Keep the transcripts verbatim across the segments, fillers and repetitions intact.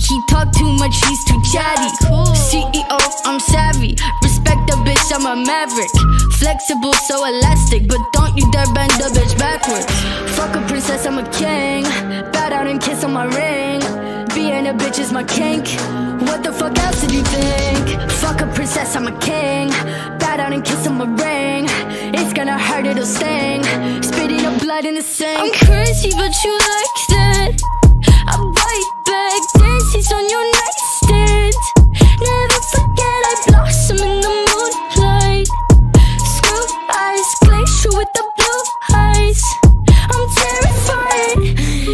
He talk too much, he's too chatty. C E O, I'm savvy. Respect the bitch, I'm a maverick. Flexible, so elastic, but don't you dare bend the bitch backwards. Fuck a princess, I'm a king. Bow down and kiss on my ring. Being a bitch is my kink. What the fuck else did you think? Fuck a princess, I'm a king. Bow down and kiss on my ring. It's gonna hurt, it'll sting. Spitting up blood in the sink. I'm crazy, but you like that. I bite back, daisies on your nightstand. Never forget I blossom in the moonlight. Screw eyes, glacier with the blue eyes. I'm terrified.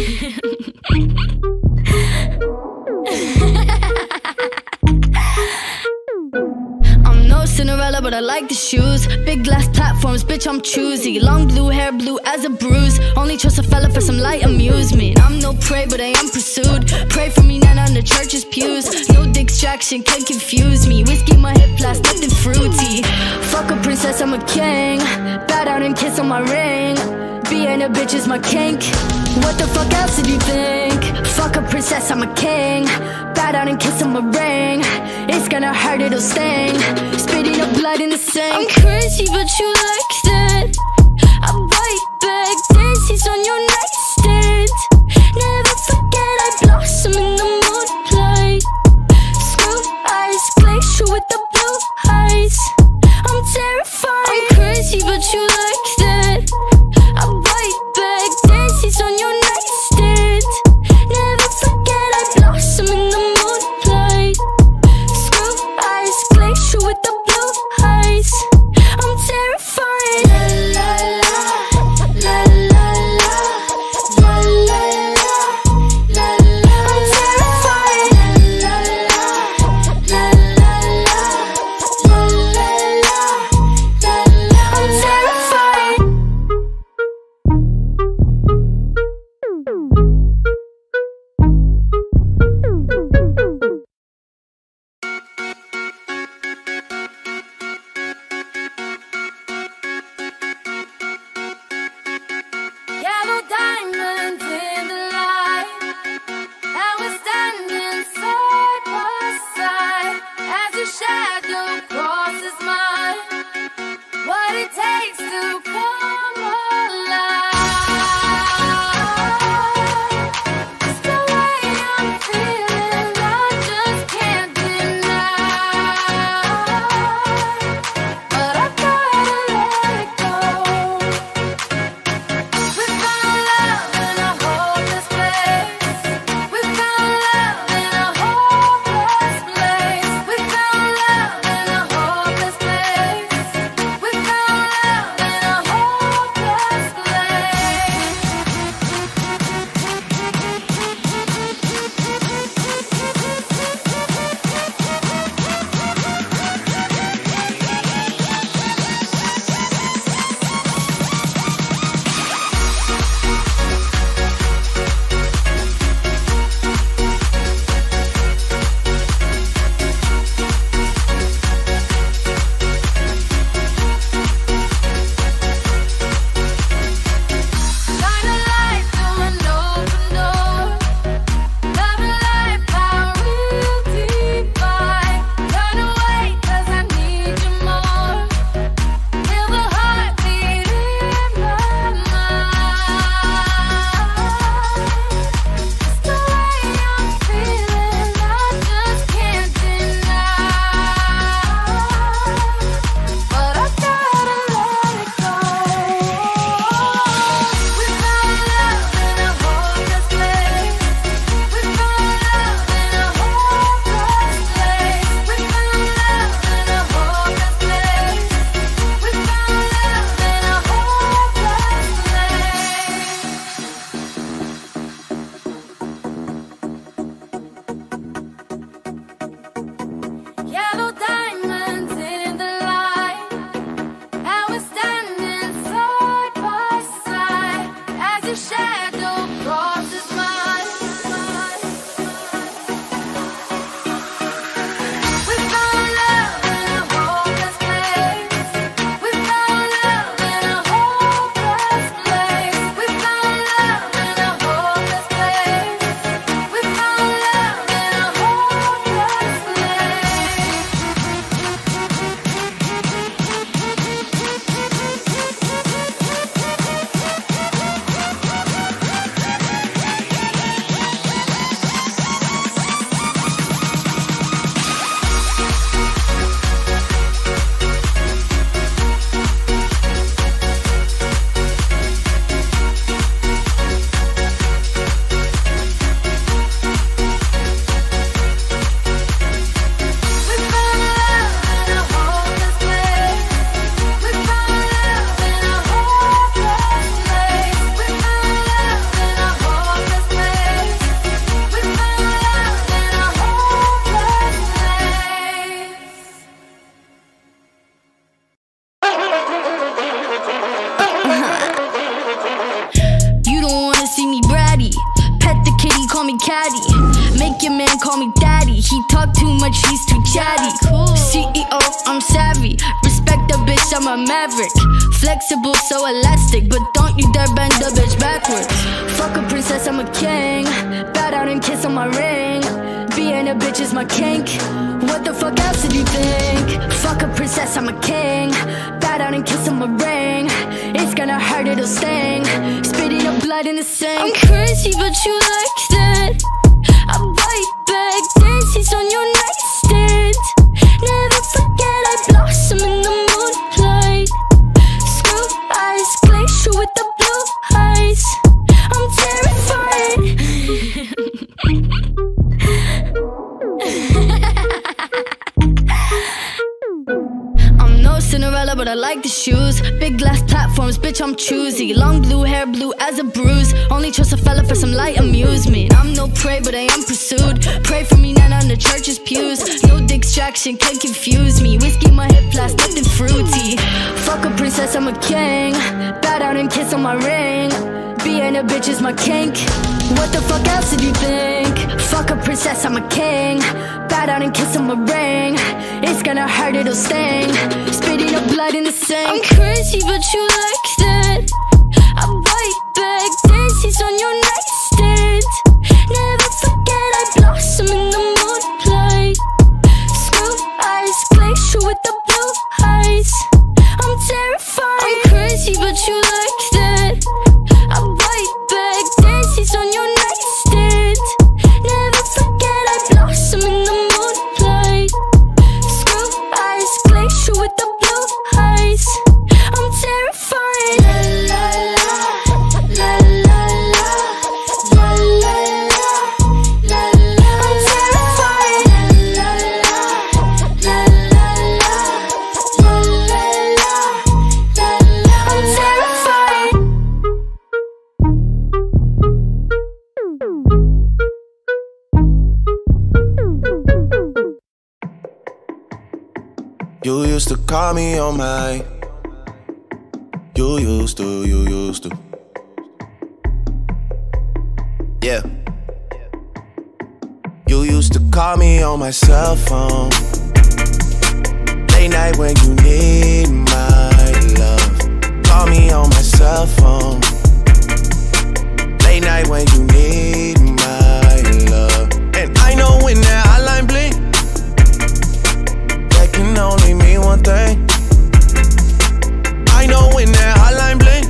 I'm no Cinderella, but I like the shoes. Big glass platforms, bitch, I'm choosy. Long blue hair, blue as a bruise. Only trust a fella for some light amusement. I'm no prey, but I am pursued. Pray for me, not on the church's pews. No distraction can confuse me. Whiskey in my hip blast, nothing fruity. Fuck a princess, I'm a king. Bow down and kiss on my ring. Being a bitch is my kink. What the fuck else did you think? Fuck a princess, I'm a king. Bow down and kiss on my ring. It's gonna hurt, it'll sting. Spitting up blood in the sink. I'm crazy, but you like that. I bite back, daisies on your nightstand. Never forget I blossom in the moonlight. Screw eyes, glacier with the blue eyes. I'm terrified. I'm crazy, but you like that. I bite back, daisies on your nightstand. Never forget I blossom in the moonlight. Screw eyes, glacier with the blue eyes. I'm terrified. call me daddy. He talk too much, he's too chatty. C E O, I'm savvy. Respect the bitch, I'm a maverick. Flexible, so elastic, but don't you dare bend the bitch backwards. Fuck a princess, I'm a king. Bow down and kiss on my ring. Being a bitch is my kink. What the fuck else did you think? Fuck a princess, I'm a king. Bow down and kiss on my ring. It's gonna hurt, it'll sting. Spitting up blood in the sink. I'm crazy, but you like that. I bite back, dances on your nightstand. Never forget I blossom in the moonlight. Screw eyes, glacier with the blue eyes. I'm terrified. I'm no Cinderella, but I like the shoes. Big glass platforms, bitch, I'm choosy. Long blue hair, blue as a bruise. Only trust a fella for some light amusement. I'm no prey, but I am pursued. Pray for me, not on the church's pews. No distraction can confuse me. Whiskey in my hip flask, nothing fruity. Fuck a princess, I'm a king. Bow down and kiss on my ring. Being a bitch is my kink. What the fuck else did you think? Fuck a princess, I'm a king. Bow down and kiss on my ring. It's gonna hurt, it'll sting. Spitting up blood in the sink. I'm crazy, but you like that. I bite back, dances on your nightstand. Never forget I blossom in the moonlight. Screw eyes, glacier with the blue eyes. I'm terrified. I'm crazy, but you like that. I bite back, dances on your nightstand. Never forget I blossom in the moonlight. Screw eyes, glacier with the blue eyes. I'm terrified. La la la, la la la, la la la, la la. I'm terrified. La la la, la la la, la la la, la. I'm terrified. You used to call me on my. You used to, you used to. Yeah. You used to call me on my cell phone. Late night when you need my love. Call me on my cell phone. Late night when you need my love. And I know when that hotline blink, that can only mean one thing. I know when that hotline blink,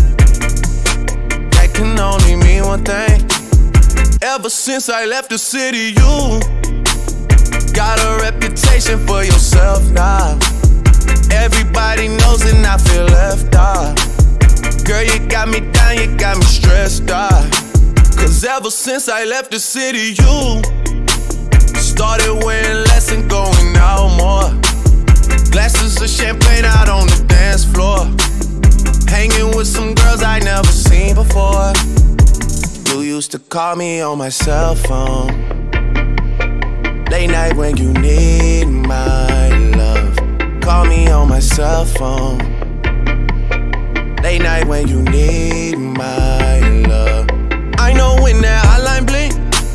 that can only mean one thing. Ever since I left the city, you got a reputation for yourself now. Everybody knows and I feel left out. Girl, you got me down, you got me stressed out. Cause ever since I left the city, you started wearing less and going out more. Glasses of champagne out on the dance floor. Hanging with some girls I never seen before. You used to call me on my cell phone. Late night when you need my love. Call me on my cell phone. Late night when you need my love. I know when that hotline blink,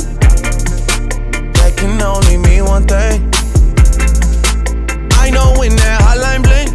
that can only mean one thing. I know when that hotline blink,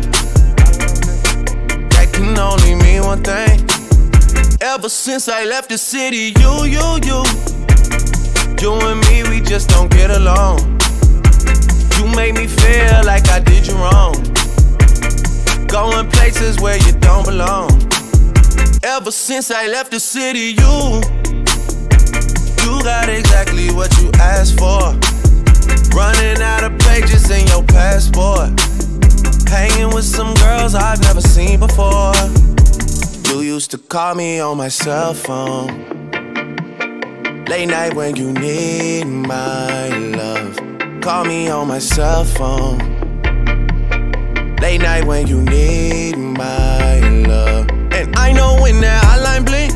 that can only mean one thing. Ever since I left the city, you, you, you You and me, we just don't get along. You make me feel like I did you wrong. Going places where you don't belong. Ever since I left the city, you You got exactly what you asked for. Running out of pages in your passport. Hanging with some girls I've never seen before. You used to call me on my cell phone. Late night when you need my love. Call me on my cell phone. Late night when you need my love. And I know when that hotline blink,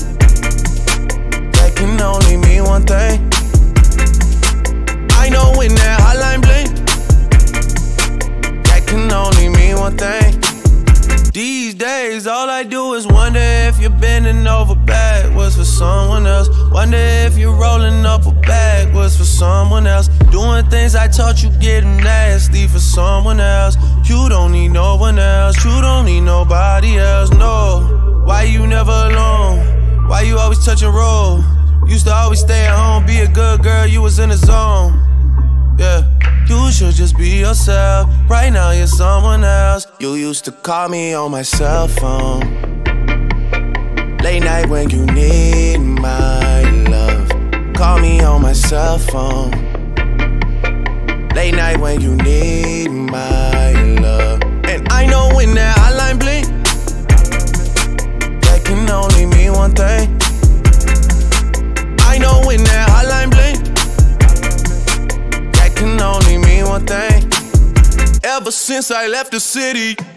that can only mean one thing. I know when that hotline blink, that can only mean one thing. These days all I do is wonder if you're bending over backwards for someone else. Wonder if you're rolling up or backwards for someone else. Doing things I taught you, getting nasty for someone else. You don't need no one else, you don't need nobody else, no. Why you never alone? Why you always touch and roll? Used to always stay at home, be a good girl, you was in the zone. Yeah, you should just be yourself. Right now you're someone else. You used to call me on my cell phone, late night when you need my love. Call me on my cell phone, late night when you need my love. And I know when that hotline blink, that can only mean one thing. I know when that hotline blink, that can only mean one thing. Ever since I left the city,